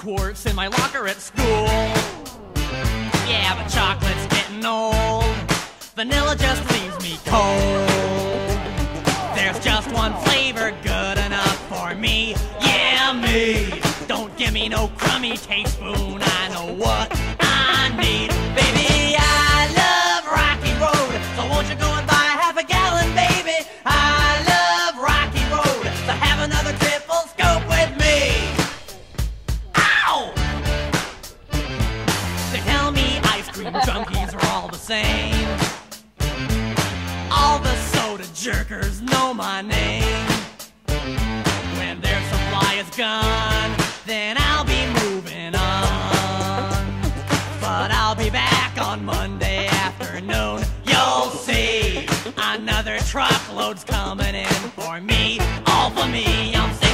quarts in my locker at school. Yeah, but chocolate's getting old. Vanilla just leaves me cold. There's just one flavor good enough for me. Yeah, me. Don't give me no crummy teaspoon. I know what I need. Baby, I love Rocky Road, so won't you go and buy half a gallon, baby? I love Rocky Road, so have another triple scope with me. Ow! They tell me ice cream junkies are all the same. All the soda jerkers know my name. When their supply is gone, then I'll be moving on. But I'll be back on Monday afternoon. You'll see another truckload's coming in for me. All for me, I'm